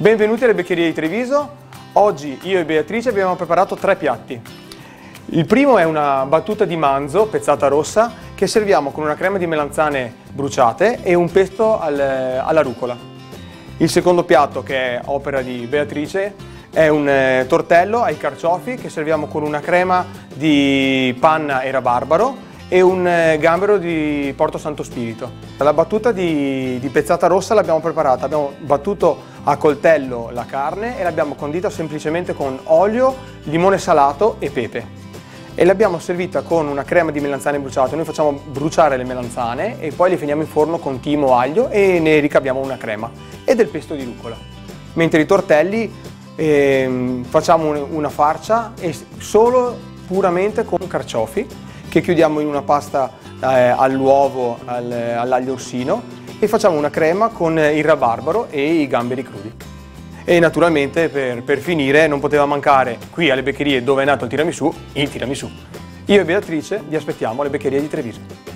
Benvenuti alle Beccherie di Treviso. Oggi io e Beatrice abbiamo preparato 3 piatti. Il primo è una battuta di manzo, pezzata rossa, che serviamo con una crema di melanzane bruciate e un pesto alla rucola. Il secondo piatto, che è opera di Beatrice, è un tortello ai carciofi che serviamo con una crema di panna e rabarbaro e un gambero di Porto Santo Spirito. La battuta di pezzata rossa l'abbiamo preparata, abbiamo battuto a coltello la carne e l'abbiamo condita semplicemente con olio, limone salato e pepe. E l'abbiamo servita con una crema di melanzane bruciate. Noi facciamo bruciare le melanzane e poi le finiamo in forno con timo, aglio e ne ricaviamo una crema e del pesto di rucola. Mentre i tortelli facciamo una farcia solo puramente con carciofi che chiudiamo in una pasta all'uovo, all'aglio orsino e facciamo una crema con il rabarbaro e i gamberi crudi. E naturalmente per finire non poteva mancare qui alle Beccherie dove è nato il tiramisù. Io e Beatrice vi aspettiamo alle Beccherie di Treviso.